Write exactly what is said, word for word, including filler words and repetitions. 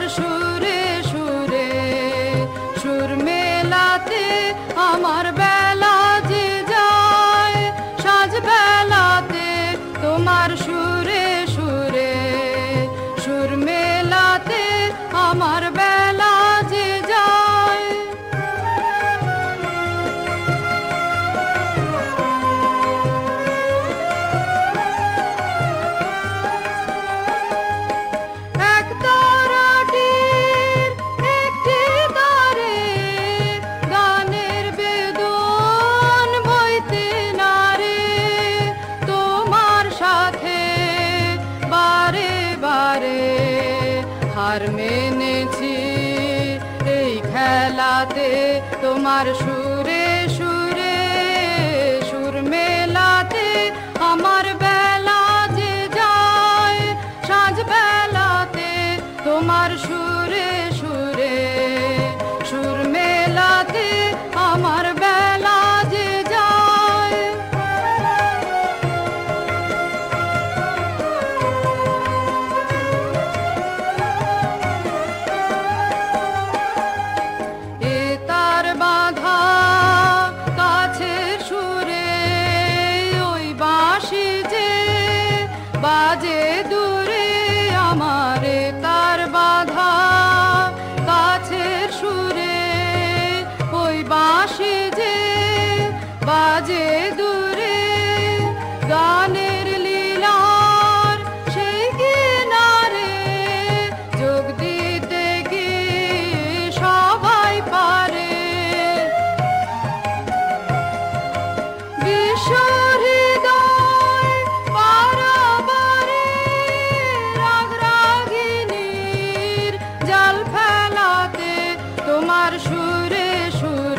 সুরে সুরে সুর মেলাতে আমার বেলা যে যায়, সাজ বেলাতে তোমার সুরে সুরে সুর মেলাতে আমার বেলা যে যায়। এক তারাটির একটি তারে গানের বেদন বইতে নারে, তোমার সাথে বারে বারে হার মেনেছি এই খেলাতে, তোমার সুরে সুরে সুর মেলাতে আমার বেলা যে যায়, সাজ বেলাতে তোমার সুরে সুরে সুর মেলাতে আমার বেলা যে যায়। এ তার বাঁধা কাছের সুরে ওই বাঁশি যে বাজে দূরে, আমার এ তার বাঁধা কাছের সুরে ওই বাঁশি যে বাজে দূরে, গানের লীলার সেই কিনারে যোগ দিতে কি সবাই পারে। বিশ্ব হৃদয় পারাবারে রাগ রাগিনীর জাল ফেলাতে তোমার সুরে সুরে